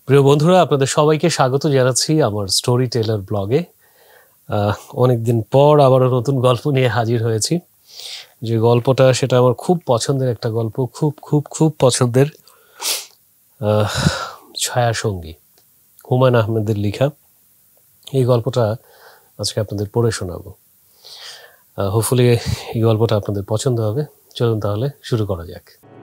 প্রিয় বন্ধুরা, আপনাদের সবাইকে স্বাগত জানাচ্ছি আমার স্টোরি টেলার ব্লগে। অনেকদিন পর আবারও নতুন গল্প নিয়ে হাজির হয়েছি। যে গল্পটা সেটা আমার খুব পছন্দের একটা গল্প, খুব খুব খুব পছন্দের। ছায়াসঙ্গী, হুমায়ুন আহমেদের লেখা এই গল্পটা আজকে আপনাদের পড়ে শোনাবো। হোপফুলি এই গল্পটা আপনাদের পছন্দ হবে। চলুন তাহলে শুরু করা যাক।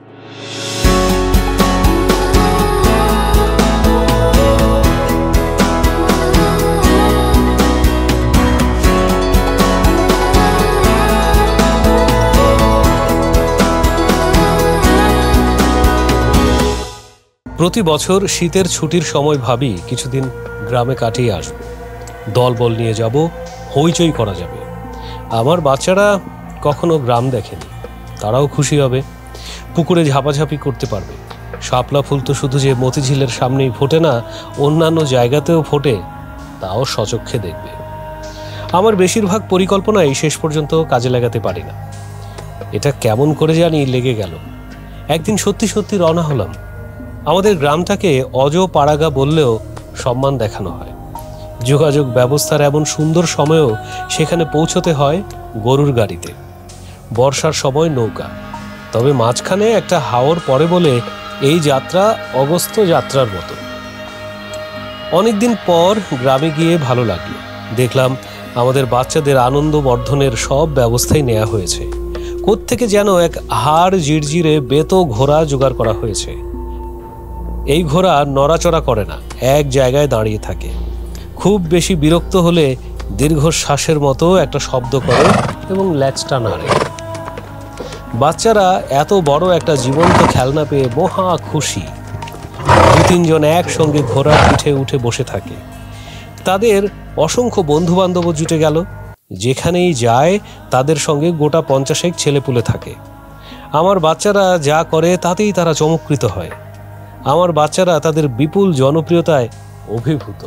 প্রতি বছর শীতের ছুটির সময় ভাবি কিছুদিন গ্রামে কাটিয়ে আসব, দলবল নিয়ে যাব, হইচই করা যাবে। আমার বাচ্চারা কখনো গ্রাম দেখেনি, তারাও খুশি হবে, পুকুরে ঝাপাঝাপি করতে পারবে। শাপলা ফুল তো শুধু যে মতিঝিলের সামনেই ফোটে না, অন্যান্য জায়গাতেও ফোটে, তাও সচক্ষে দেখবে। আমার বেশিরভাগ পরিকল্পনাই শেষ পর্যন্ত কাজে লাগাতে পারি না। এটা কেমন করে জানি লেগে গেল। একদিন সত্যি সত্যি রওনা হলাম। আমাদের গ্রামটাকে অজপাড়াগা বললেও সম্মান দেখানো হয়। যোগাযোগ ব্যবস্থার এমন সুন্দর সময়েও সেখানে পৌঁছতে হয় গরুর গাড়িতে, বর্ষার সময় নৌকা। তবে মাঝখানে একটা হাওর পড়ে বলে এই যাত্রা অগস্ত যাত্রার মতো। অনেকদিন পর গ্রামে গিয়ে ভালো লাগলো। দেখলাম আমাদের বাচ্চাদের আনন্দ বর্ধনের সব ব্যবস্থাই নেওয়া হয়েছে। কোত্থেকে যেন এক হাড় জিরজিরে বেতো ঘোড়া জোগাড় করা হয়েছে। এই ঘোড়া নড়াচড়া করে না, এক জায়গায় দাঁড়িয়ে থাকে। খুব বেশি বিরক্ত হলে দীর্ঘশ্বাসের মতো একটা শব্দ করে এবং ল্যাচটা নাড়ে। বাচ্চারা এত বড় একটা জীবন্ত খেলনা পেয়ে মহা খুশি। দু তিনজন একসঙ্গে ঘোড়ার পিঠে উঠে বসে থাকে। তাদের অসংখ্য বন্ধু বান্ধব জুটে গেল। যেখানেই যায় তাদের সঙ্গে গোটা 50 ছেলেপুলে থাকে। আমার বাচ্চারা যা করে তাতেই তারা চমৎকৃত হয়। আমার বাচ্চারা তাদের বিপুল জনপ্রিয়তায় অভিভূত।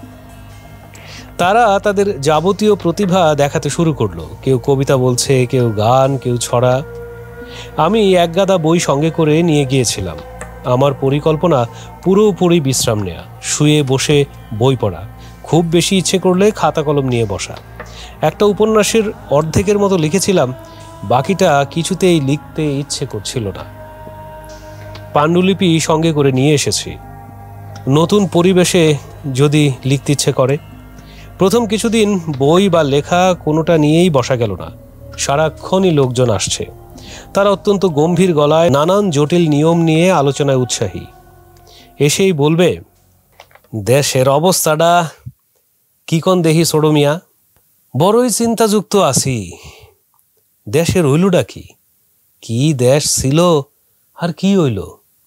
তারা তাদের যাবতীয় প্রতিভা দেখাতে শুরু করলো। কেউ কবিতা বলছে, কেউ গান, কেউ ছড়া। আমি একগাদা বই সঙ্গে করে নিয়ে গিয়েছিলাম। আমার পরিকল্পনা পুরোপুরি বিশ্রাম নেয়া, শুয়ে বসে বই পড়া, খুব বেশি ইচ্ছে করলে খাতা কলম নিয়ে বসা। একটা উপন্যাসের অর্ধেকের মতো লিখেছিলাম, বাকিটা কিছুতেই লিখতে ইচ্ছে করছিল না। পাণ্ডুলিপি সঙ্গে করে নিয়ে এসেছি, নতুন পরিবেশে যদি লিখতে ইচ্ছে করে। প্রথম কিছুদিন বই বা লেখা কোনোটা নিয়েই বসা গেল না। সারাক্ষণই লোকজন আসছে। তারা অত্যন্ত গম্ভীর গলায় নানান জটিল নিয়ম নিয়ে আলোচনায় উৎসাহী। এসেই বলবে, দেশের অবস্থাটা কি কোন দেহি ছোড়ো মিয়া, বড়ই চিন্তাযুক্ত আছি। দেশের হইলুটা কি, কি দেশ ছিল আর কি হইল।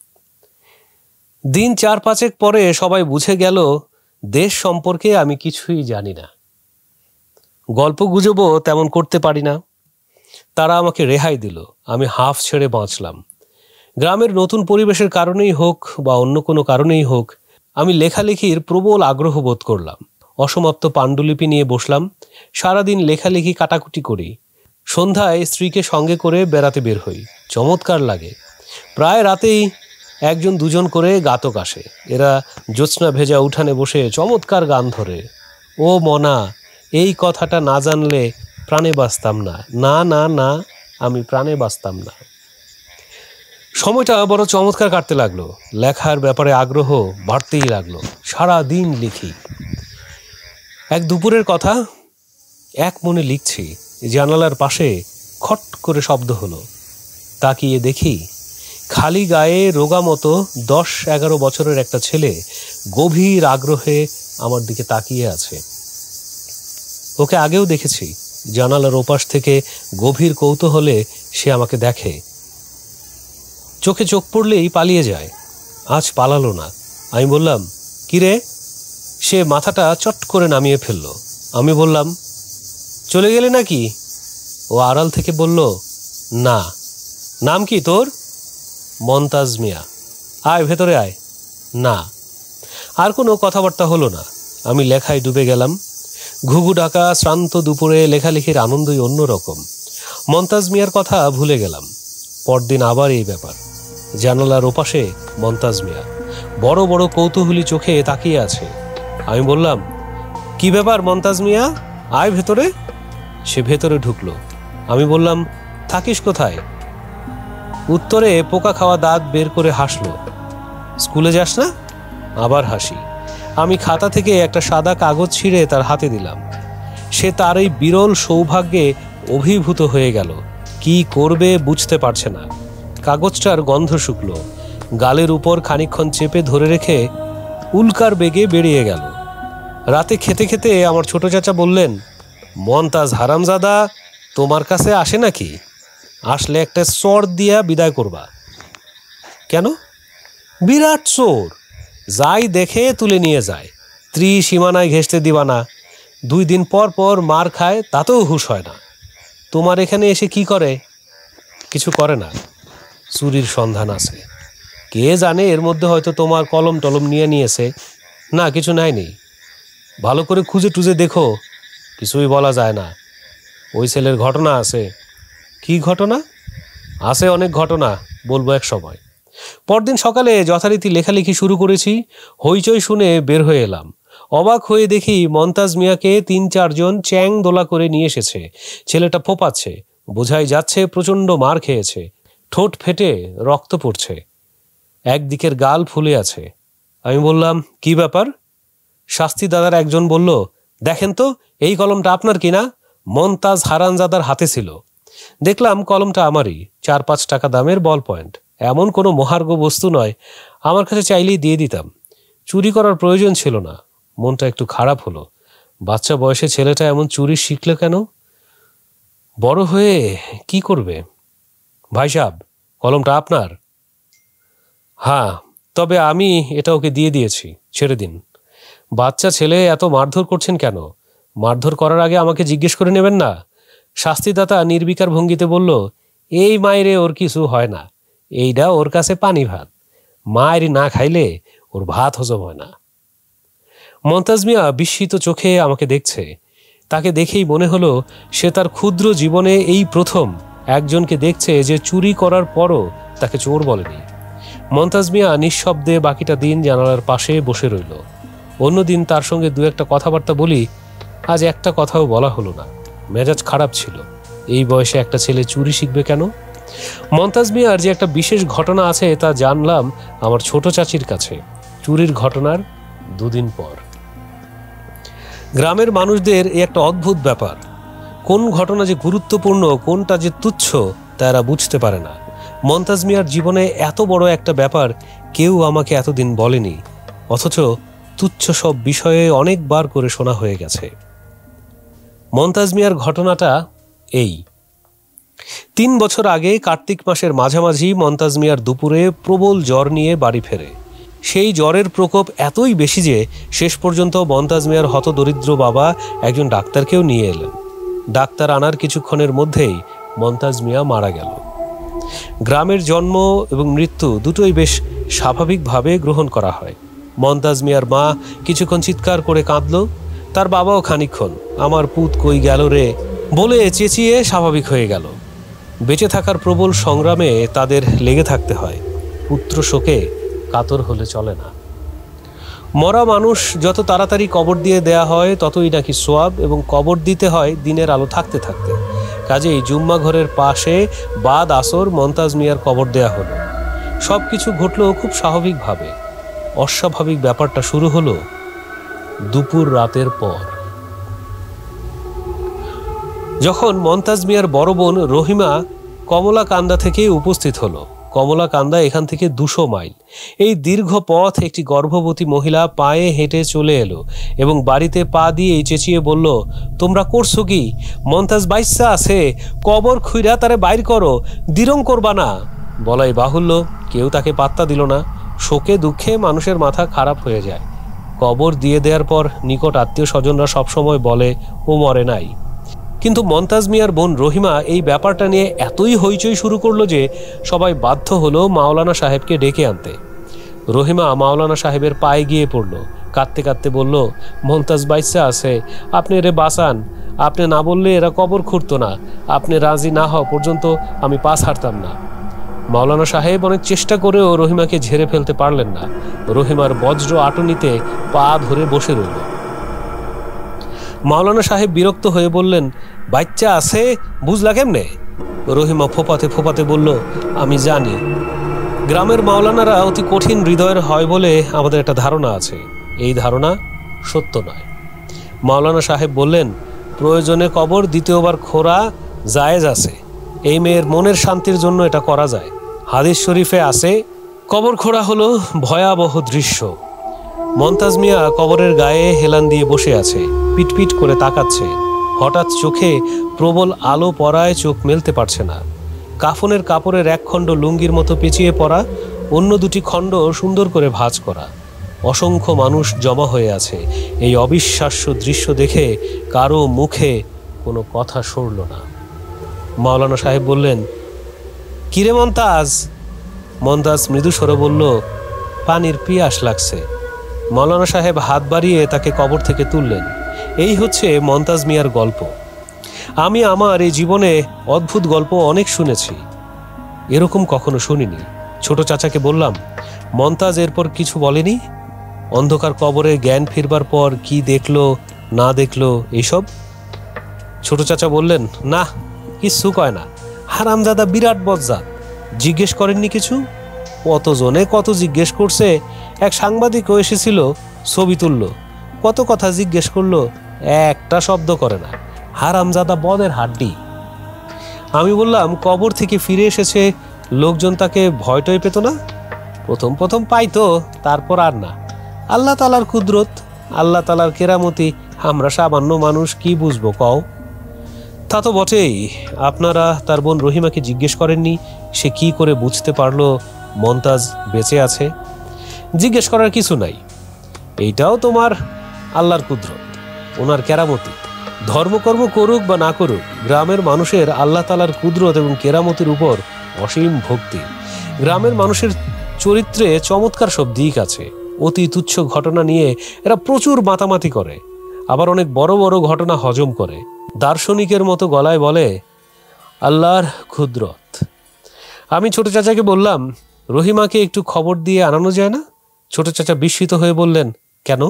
দিন 4-5 পরে সবাই বুঝে গেল দেশ সম্পর্কে আমি কিছুই জানি না, গল্প গুজবও তেমন করতে পারি না। তারা আমাকে রেহাই দিল। আমি হাফ ছেড়ে বাঁচলাম। গ্রামের নতুন পরিবেশের কারণেই হোক বা অন্য কোনো কারণেই হোক, আমি লেখালেখির প্রবল আগ্রহ বোধ করলাম। অসমাপ্ত পাণ্ডুলিপি নিয়ে বসলাম। সারাদিন লেখালেখি কাটাকুটি করি। সন্ধ্যায় স্ত্রীকে সঙ্গে করে বেড়াতে বের হই। চমৎকার লাগে। প্রায় রাতেই 1-2 করে গাতক আসে। এরা জ্যোৎস্না ভেজা উঠানে বসে চমৎকার গান ধরে। ও মনা, এই কথাটা না জানলে প্রাণে বাঁচতাম না, না না না, আমি প্রাণে বাঁচতাম না। সময়টা বড় চমৎকার কাটতে লাগলো। লেখার ব্যাপারে আগ্রহ বাড়তেই লাগলো। সারা দিন লিখি। এক দুপুরের কথা, এক মনে লিখছি, জানালার পাশে খট করে শব্দ হলো। তাকিয়ে দেখি খালি গায়ে রোগা মতো 10-11 বছরের একটা ছেলে গভীর আগ্রহে আমার দিকে তাকিয়ে আছে। ওকে আগেও দেখেছি। জানালার ওপাশ থেকে গভীর কৌতূহলে সে আমাকে দেখে। চোখে চোখ পড়লেই পালিয়ে যায়। আজ পালালো না। আমি বললাম, কিরে? সে মাথাটা চট করে নামিয়ে ফেলল। আমি বললাম, চলে গেলে নাকি? ও আড়াল থেকে বলল, না। নাম কি তোর? মন্তাজ মিয়া। আয় ভেতরে আয়। না। আর কোনো কথাবার্তা হলো না। আমি লেখায় ডুবে গেলাম। ঘুঘু ডাকা শ্রান্ত দুপুরে লেখালেখির আনন্দই অন্যরকম। মন্তাজ মিয়ার কথা ভুলে গেলাম। পরদিন আবার এই ব্যাপার। জানালার ওপাশে মন্তাজ মিয়া বড় বড় কৌতূহলী চোখে তাকিয়ে আছে। আমি বললাম, কি ব্যাপার মমতাজ মিয়া, আয় ভেতরে। সে ভেতরে ঢুকলো। আমি বললাম, থাকিস কোথায়? উত্তরে পোকা খাওয়া দাঁত বের করে হাসলো। স্কুলে যাস না? আবার হাসি। আমি খাতা থেকে একটা সাদা কাগজ ছিঁড়ে তার হাতে দিলাম। সে তার এই বিরল সৌভাগ্যে অভিভূত হয়ে গেল। কি করবে বুঝতে পারছে না। কাগজটার গন্ধ শুকলো। গালের উপর খানিকক্ষণ চেপে ধরে রেখে উল্কার বেগে বেরিয়ে গেল। রাতে খেতে খেতে আমার ছোট চাচা বললেন, মমতাজ হারামজাদা তোমার কাছে আসে নাকি? আসলে একটা চর দিয়া বিদায় করবা। কেন? বিরাট চোর, যাই দেখে তুলে নিয়ে যায়। ত্রিসীমানায় ঘেঁষতে দিবা না। 2 দিন পর পর মার খায়, তাতেও হুঁশ হয় না। তোমার এখানে এসে কি করে? কিছু করে না। চুরির সন্ধান আছে। কে জানে, এর মধ্যে হয়তো তোমার কলম টলম নিয়েছে। না, কিছু নেই। ভালো করে খুঁজে টুজে দেখো, কিছুই বলা যায় না। ওই ছেলের ঘটনা আছে। কি ঘটনা? আছে অনেক ঘটনা, বলবো এক সময়। পরদিন সকালে যথারীতি লেখালেখি শুরু করেছি। হইচই শুনে বের হয়ে এলাম। অবাক হয়ে দেখি মমতাজ মিয়াকে 3-4 জন চ্যাং দোলা করে নিয়ে এসেছে। ছেলেটা ফোপাচ্ছে, বোঝাই যাচ্ছে প্রচণ্ড মার খেয়েছে। ঠোঁট ফেটে রক্ত পড়ছে, একদিকের গাল ফুলে আছে। আমি বললাম, কি ব্যাপার? শাস্তি দাদার একজন বলল, দেখেন তো এই কলমটা আপনার কিনা? মমতাজ হারামজাদার হাতে ছিল। দেখলাম কলমটা আমারই, 4-5 টাকা দামের বল পয়েন্ট। এমন কোনো মহার্ঘ বস্তু নয়, আমার কাছে চাইলেই দিয়ে দিতাম। চুরি করার প্রয়োজন ছিল না। মনটা একটু খারাপ হলো। বাচ্চা বয়সে ছেলেটা এমন চুরি শিখলে কেন? বড় হয়ে কি করবে? ভাই সাহেব, কলমটা আপনার? হ্যাঁ, তবে আমি এটা ওকে দিয়ে দিয়েছি, ছেড়ে দিন। বাচ্চা ছেলে, এত মারধর করছেন কেন? মারধর করার আগে আমাকে জিজ্ঞেস করে নেবেন না? শাস্তিদাতা নির্বিকার ভঙ্গিতে বলল, এই মায়েরে ওর কিছু হয় না। এইটা ওর কাছে পানি ভাত। মায়ের না খাইলে ওর ভাত হজম হয় না। মমতাজ মিয়া বিস্মিত চোখে আমাকে দেখছে। তাকে দেখেই মনে হলো সে তার ক্ষুদ্র জীবনে এই প্রথম একজনকে দেখছে যে চুরি করার পরও তাকে চোর বলেনি। মমতাজ মিয়া নিঃশব্দে বাকিটা দিন জানালার পাশে বসে রইল। অন্যদিন তার সঙ্গে 2-1 কথাবার্তা বলি, আজ একটা কথাও বলা হলো না। মেজাজ খারাপ ছিল। এই বয়সে একটা ছেলে চুরি শিখবে কেন? মমতাজ মিয়ার যে একটা বিশেষ ঘটনা আছে তা জানলাম আমার ছোট চাচির কাছে, চুরির ঘটনার 2 দিন পর। গ্রামের মানুষদের এই একটা অদ্ভুত ব্যাপার, কোন ঘটনা যে গুরুত্বপূর্ণ, কোনটা যে তুচ্ছ, তা এরা বুঝতে পারে না। মমতাজ মিয়ার জীবনে এত বড় একটা ব্যাপার কেউ আমাকে এতদিন বলেনি, অথচ তুচ্ছ সব বিষয়ে অনেকবার করে শোনা হয়ে গেছে। মমতাজ মিয়ার ঘটনাটা এই। 3 বছর আগে কার্তিক মাসের মাঝামাঝি মমতাজ মিয়ার দুপুরে প্রবল জ্বর নিয়ে বাড়ি ফেরে। সেই জ্বরের প্রকোপ এতই বেশি যে শেষ পর্যন্ত মমতাজ মিয়ার হতদরিদ্র বাবা একজন ডাক্তারকেও নিয়ে এলেন। ডাক্তার আনার কিছুক্ষণের মধ্যেই মমতাজ মিয়া মারা গেল। গ্রামের জন্ম এবং মৃত্যু দুটোই বেশ স্বাভাবিকভাবে গ্রহণ করা হয়। মমতাজ মিয়ার মা কিছুক্ষণ চিৎকার করে কাঁদল। তার বাবাও খানিকক্ষণ আমার পুত কই গেল রে বলে চেঁচিয়ে স্বাভাবিক হয়ে গেল। বেঁচে থাকার প্রবল সংগ্রামে তাদের লেগে থাকতে হয়। পুত্র শোকে কাতর হলে চলে না। মরা মানুষ যত তাড়াতাড়ি কবর দিয়ে দেয়া হয় ততই নাকি সোয়াব, এবং কবর দিতে হয় দিনের আলো থাকতে থাকতে। কাজেই জুম্মা ঘরের পাশে বাদ আসর মমতাজ মিয়ার কবর দেয়া হলো। সব কিছু ঘটল খুব স্বাভাবিকভাবে। অস্বাভাবিক ব্যাপারটা শুরু হলো দুপুর রাতের পর, যখন মমতাজ মিয়ার বড় বোন রহিমা কমলাকান্দা থেকে উপস্থিত হলো। কমলাকান্দা এখান থেকে 200 মাইল। এই দীর্ঘ পথ একটি গর্ভবতী মহিলা পায়ে হেঁটে চলে এলো এবং বাড়িতে পা দিয়ে চেঁচিয়ে বলল, তোমরা করছো কি? মমতাজ বাইসা আছে, কবর খুইরা তারে বাইর করো, দিরং করবা না। বলাই বাহুল্য, কেউ তাকে পাত্তা দিল না। শোকে দুঃখে মানুষের মাথা খারাপ হয়ে যায়। কবর দিয়ে দেওয়ার পর নিকট আত্মীয় স্বজনরা সবসময় বলে ও মরে নাই। কিন্তু মমতাজ মিয়ার বোন রহিমা এই ব্যাপারটা নিয়ে এতই হইচই শুরু করলো যে সবাই বাধ্য হলো মাওলানা সাহেবকে ডেকে আনতে। রহিমা মাওলানা সাহেবের পায়ে গিয়ে পড়ল, কাঁদতে কাঁদতে বলল, মমতাজ বাইসা আছে, আপনি এরে বাঁচান। আপনি না বললে এরা কবর খুঁড়তো না। আপনি রাজি না হওয়া পর্যন্ত আমি পা ছাড়তাম না। মাওলানা সাহেব অনেক চেষ্টা করেও রহিমাকে ঝেড়ে ফেলতে পারলেন না। রহিমার বজ্র আটুনিতে পা ধরে বসে রইল। মাওলানা সাহেব বিরক্ত হয়ে বললেন, বাচ্চা আছে, বুঝলা কেমনে? রহিমা ফোপাতে ফোপাতে বলল, আমি জানি। গ্রামের মাওলানারা অতি কঠিন হৃদয়ের হয় বলে আমাদের একটা ধারণা আছে। এই ধারণা সত্য নয়। মাওলানা সাহেব বললেন, প্রয়োজনে কবর দ্বিতীয়বার খোঁড়া জায়েজ আছে। এই মেয়ের মনের শান্তির জন্য এটা করা যায়। হাদিস শরীফে আছে, কবর খোঁড়া হলো ভয়াবহ দৃশ্য। মমতাজ মিয়া কবরের গায়ে হেলান দিয়ে বসে আছে, পিটপিট করে তাকাচ্ছে। হঠাৎ চোখে প্রবল আলো পড়ায় চোখ মেলতে পারছে না। কাফনের কাপড়ের এক খণ্ড লুঙ্গির মতো পেঁচিয়ে পড়া, অন্য দুটি খণ্ড সুন্দর করে ভাঁজ করা। অসংখ্য মানুষ জমা হয়ে আছে। এই অবিশ্বাস্য দৃশ্য দেখে কারো মুখে কোনো কথা সরল না। মাওলানা সাহেব বললেন, কিরে মমতাজ? মমতাজ মৃদু স্বরে বলল, পানির পিয়াস লাগছে। মাওলানা সাহেব হাত বাড়িয়ে তাকে কবর থেকে তুললেন। এই হচ্ছে মমতাজ মিয়ার গল্প। আমি আমার এই জীবনে অদ্ভুত গল্প অনেক শুনেছি, এরকম কখনো শুনিনি। ছোট চাচাকে বললাম, মমতাজ এরপর কিছু বলেনি? অন্ধকার কবরে জ্ঞান ফিরবার পর কি দেখলো না দেখলো এইসব? ছোট চাচা বললেন, না, কিচ্ছু কয় না। হারামজাদা বিরাট বজ্জাত। জিজ্ঞেস করেননি কিছু? কতজনে কত জিজ্ঞেস করছে। এক সাংবাদিকও এসেছিল, ছবি তুললো, কত কথা জিজ্ঞেস করলো, একটা শব্দ করে না। হারামজাদা বদের হাড্ডি। আমি বললাম, কবর থেকে ফিরে এসেছে, লোকজন তাকে ভয় টয় পেত না? প্রথম প্রথম পাইতো, তারপর আর না। আল্লাহ তালার কুদরত, আল্লাহ তালার কেরামতি, আমরা সামান্য মানুষ কি বুঝবো কও? তা তো বটেই। আপনারা তার বোন রহিমাকে জিজ্ঞেস করেননি সে কি করে বুঝতে পারলো মমতাজ বেঁচে আছে? জিজ্ঞেস করার কিছু নাই। এইটাও তোমার আল্লাহর কুদরত, ওনার কেরামতি। ধর্মকর্ম করুক বা না করুক, গ্রামের মানুষের আল্লাহ তালার কুদরত এবং কেরামতির উপর অসীম ভক্তি। গ্রামের মানুষের চরিত্রে চমৎকার সব দিক আছে। অতি তুচ্ছ ঘটনা নিয়ে এরা প্রচুর মাতামাতি করে, আবার অনেক বড় বড় ঘটনা হজম করে। দার্শনিকের মতো গলায় বলে, আল্লাহর কুদরত। আমি ছোট চাচাকে বললাম, রহিমাকে একটু খবর দিয়ে আনানো যায় না? ছোট চাচা বিস্মিত হয়ে বললেন, কেন?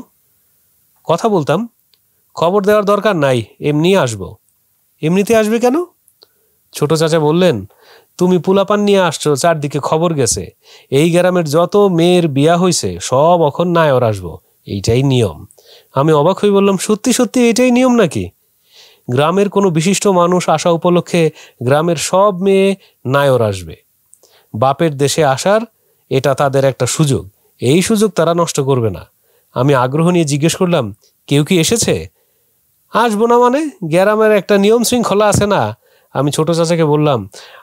কথা বলতাম। খবর দেওয়ার দরকার নাই, এমনি আসবো। এমনিতে আসবে কেন? ছোট চাচা বললেন, তুমি পোলাপান নিয়ে আসছো, চারদিকে খবর গেছে, এই গ্রামের যত মেয়ের বিয়া হয়েছে সব এখন নায়র আসবো, এইটাই নিয়ম। আমি অবাক হয়ে বললাম, সত্যি সত্যি এটাই নিয়ম নাকি? গ্রামের কোনো বিশিষ্ট মানুষ আসা উপলক্ষে গ্রামের সব মেয়ে নায়র আসবে। বাপের দেশে আসার এটা তাদের একটা সুযোগ, এই সুযোগ তারা নষ্ট করবে না। আমি আগ্রহ নিয়ে জিজ্ঞেস করলাম, কেউ কি এসেছে? আসবো না মানে? গ্রামের একটা নিয়ম শৃঙ্খলা আছে না? আমি ছোট চাচাকে বললাম,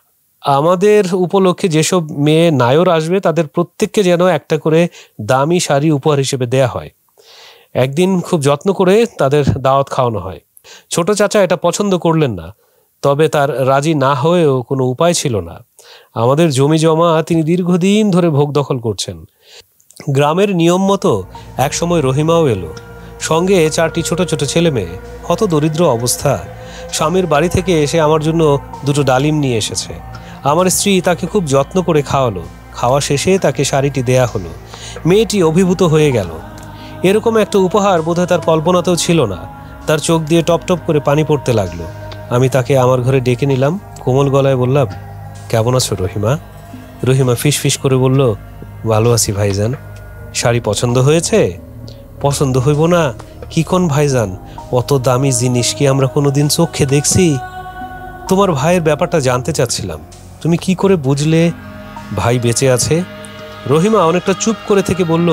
আমাদের উপলক্ষে যেসব মেয়ে নায়র আসবে তাদের প্রত্যেককে যেন একটা করে দামি শাড়ি উপহার হিসেবে দেয়া হয়। একদিন খুব যত্ন করে তাদের দাওয়াত খাওয়ানো হয়। ছোট চাচা এটা পছন্দ করলেন না, তবে তার রাজি না হয়েও কোনো উপায় ছিল না। আমাদের জমি জমা তিনি দীর্ঘদিন ধরে ভোগ দখল করছেন। গ্রামের নিয়ম মতো একসময় রহিমাও এলো, সঙ্গে 4টি ছোট ছোট ছেলে মেয়ে। কত দরিদ্র অবস্থা। স্বামীর বাড়ি থেকে এসে আমার জন্য 2টো ডালিম নিয়ে এসেছে। আমার স্ত্রী তাকে খুব যত্ন করে খাওয়ালো। খাওয়া শেষে তাকে শাড়িটি দেয়া হলো। মেয়েটি অভিভূত হয়ে গেল। এরকম একটা উপহার বোধহয় তার কল্পনাতেও ছিল না। তার চোখ দিয়ে টপ টপ করে পানি পড়তে লাগলো। আমি তাকে আমার ঘরে ডেকে নিলাম, কোমল গলায় বললাম, কেমন আছো রহিমা? রহিমা ফিস ফিস করে বলল, ভালো আছি ভাইজান। শাড়ি পছন্দ হয়েছে? পছন্দ হইব না কি কোন ভাইজান, অত দামি জিনিস কি আমরা কোনোদিন চোখে দেখছি? তোমার ভাইয়ের ব্যাপারটা জানতে চাচ্ছিলাম, তুমি কি করে বুঝলে ভাই বেঁচে আছে? রহিমা অনেকটা চুপ করে থেকে বলল,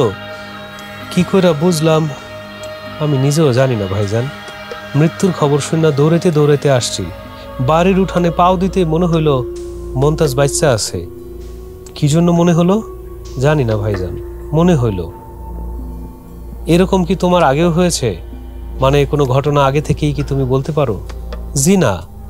কি করে বুঝলাম আমি নিজেও জানি না ভাইজান। মৃত্যুর খবর শুনে দৌড়াইতে দৌড়াইতে আসছি। বাড়ির উঠানে পাও দিতে মনে হইল মমতাজ বাচ্চা আছে। কি জন্য মনে হলো জানি না ভাইজান, মনে হইল। এরকম কি তোমার আগেও হয়েছে? মানে কোনো ঘটনা আগে থেকেই কি তুমি বলতে পারো? জি না।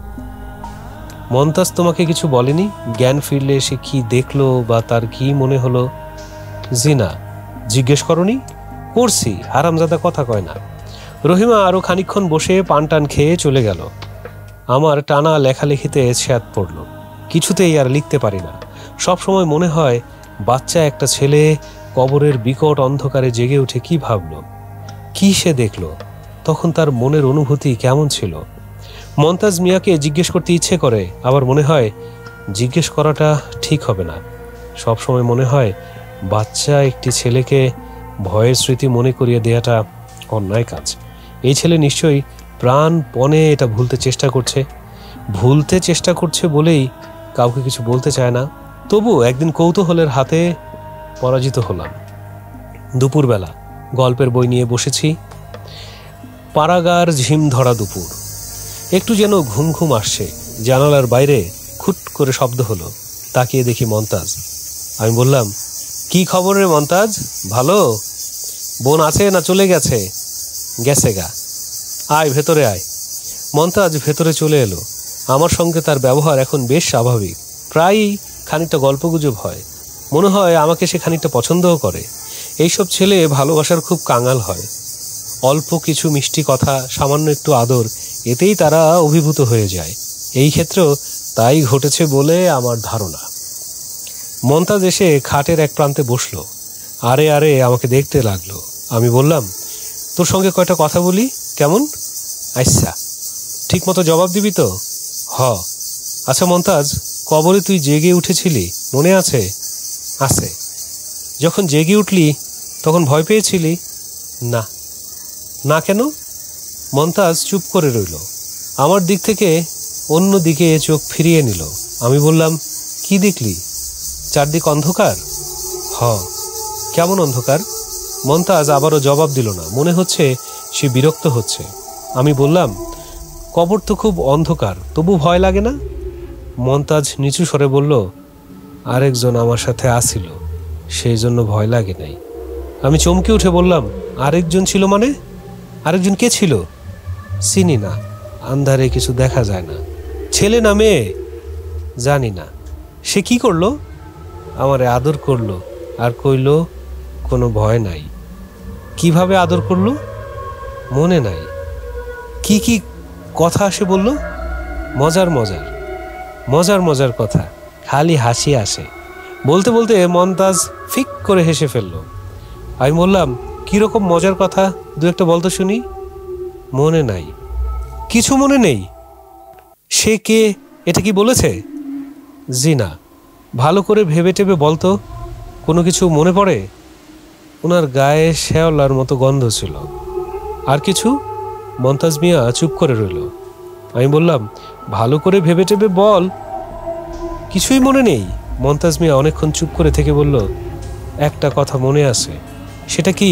মমতাজ তোমাকে কিছু বলেনি? জ্ঞান ফিরলে সে কি দেখলো বা তার কি মনে হলো? জি না। জিজ্ঞেস করনি? করছি, হারামজাদা কথা কয় না। রহিমা আরো খানিকক্ষণ বসে পান টান খেয়ে চলে গেল। আমার টানা লেখালেখিতে স্যাদ পড়ল, কিছুতেই আর লিখতে পারি না। সব সময় মনে হয় বাচ্চা একটা ছেলে কবরের বিকট অন্ধকারে জেগে উঠে কি ভাবলো, কি সে দেখলো, তখন তার মনের অনুভূতি কেমন ছিল। মমতাজ মিয়াকে জিজ্ঞেস করতে ইচ্ছে করে, আবার মনে হয় জিজ্ঞেস করাটা ঠিক হবে না। সব সময় মনে হয় বাচ্চা একটি ছেলেকে ভয়ের স্মৃতি মনে করিয়ে দেওয়াটা অন্যায় কাজ। এই ছেলে নিশ্চয়ই প্রাণপণে এটা ভুলতে চেষ্টা করছে বলেই কাউকে কিছু বলতে চায় না। তবু একদিন কৌতূহলের হাতে পরাজিত হলাম। দুপুরবেলা গল্পের বই নিয়ে বসেছি। পাড়াগার ঝিম ধরা দুপুর, একটু যেন ঘুম ঘুম আসছে। জানালার বাইরে খুট করে শব্দ হলো। তাকিয়ে দেখি মমতাজ। আমি বললাম, কি খবর রে মমতাজ, ভালো? বোন আছে না চলে গেছে? গেছে গা, আয় ভেতরে আয়। মমতাজ ভেতরে চলে এলো। আমার সঙ্গে তার ব্যবহার এখন বেশ স্বাভাবিক, প্রায়ই খানিকটা গল্পগুজব হয়। মনে হয় আমাকে সে খানিকটা পছন্দও করে। এইসব ছেলে ভালোবাসার খুব কাঙাল হয়। অল্প কিছু মিষ্টি কথা, সামান্য একটু আদর, এতেই তারা অভিভূত হয়ে যায়। এই ক্ষেত্রেও তাই ঘটেছে বলে আমার ধারণা। মমতাজ এসে খাটের এক প্রান্তে বসলো। আরে আরে আমাকে দেখতে লাগলো। আমি বললাম, তোর সঙ্গে কয়টা কথা বলি, কেমন? আচ্ছা, ঠিক মতো জবাব দিবি তো? হ। আচ্ছা মমতাজ, কবরে তুই জেগে উঠেছিলি, মনে আছে? আছে। যখন জেগে উঠলি তখন ভয় পেয়েছিলি? না। না কেন? মমতাজ চুপ করে রইল। আমার দিক থেকে অন্য দিকে চোখ ফিরিয়ে নিল। আমি বললাম, কি দেখলি? চারদিক অন্ধকার? হ। কেমন অন্ধকার? মমতাজ আবারও জবাব দিল না। মনে হচ্ছে সে বিরক্ত হচ্ছে। আমি বললাম, কবর তো খুব অন্ধকার, তবু ভয় লাগে না? মমতাজ নিচু স্বরে বলল, আরেকজন আমার সাথে আসিল, সেই জন্য ভয় লাগে নাই। আমি চমকে উঠে বললাম, আরেকজন ছিল মানে? আরেকজন কে ছিল? চিনি না, আন্ধারে কিছু দেখা যায় না। ছেলে না মেয়ে? জানি না। সে কি করলো? আমারে আদর করলো আর কইল কোনো ভয় নাই। কিভাবে আদর করলো মনে নাই। কি কি কথা সে বলল? মজার মজার মজার মজার কথা, খালি হাসি আসে। বলতে বলতে মমতাজ ফিক করে হেসে ফেলল। আমি বললাম, কিরকম মজার কথা, দু একটা বলতো শুনি। মনে নাই। কিছু মনে নেই? সে কে, এটা কি বলেছে? জি না। ভালো করে ভেবে টেবে বলতো, কোনো কিছু মনে পড়ে? ওনার গায়ে শ্যাওলার মতো গন্ধ ছিল। আর কিছু? মমতাজ মিয়া চুপ করে রইল। আমি বললাম, ভালো করে ভেবে টেবে বল। কিছুই মনে নেই। মমতাজ মিয়া অনেকক্ষণ চুপ করে থেকে বলল, একটা কথা মনে আছে। সেটা কি?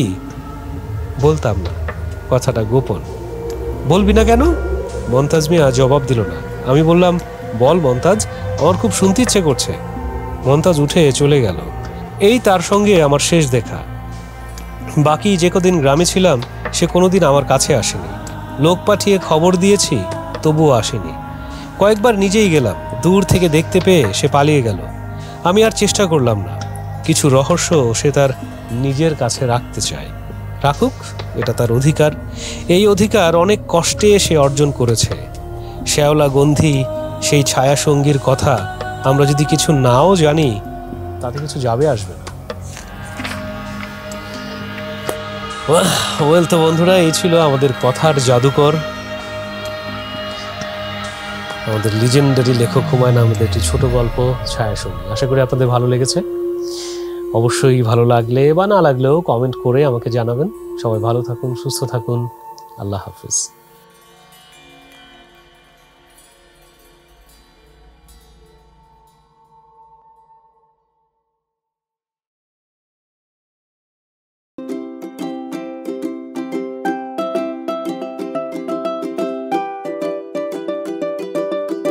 বলতাম না, কথাটা গোপন। বলবি না কেন? মমতাজ মিয়া জবাব দিল না। আমি বললাম, বল মমতাজ, আমার খুব শুনতে ইচ্ছে করছে। মমতাজ উঠে চলে গেল। এই তার সঙ্গে আমার শেষ দেখা। বাকি যে কদিন গ্রামে ছিলাম সে কোনোদিন আমার কাছে আসেনি। লোক পাঠিয়ে খবর দিয়েছি, তবুও আসেনি। কয়েকবার নিজেই গেলাম, দূর থেকে দেখতে পেয়ে সে পালিয়ে গেল। আমি আর চেষ্টা করলাম না। কিছু রহস্য সে তার নিজের কাছে রাখতে চায়, রাখুক, এটা তার অধিকার। এই অধিকার অনেক কষ্টে সে অর্জন করেছে। শ্যাওলা গন্ধি সেই ছায়াসঙ্গীর কথা আমরা যদি কিছু নাও জানি, তাতে কিছু যাবে আসবে না। ওয়েল, তো বন্ধুরা, এই ছিল আমাদের কথার জাদুকর, আমাদের লিজেন্ডারি লেখক হুমায়ুন আহমেদের একটি ছোট গল্প ছায়াসঙ্গী। আশা করি আপনাদের ভালো লেগেছে। অবশ্যই ভালো লাগলে বা না লাগলেও কমেন্ট করে আমাকে জানাবেন। সবাই ভালো থাকুন, সুস্থ থাকুন। আল্লাহ হাফিজ।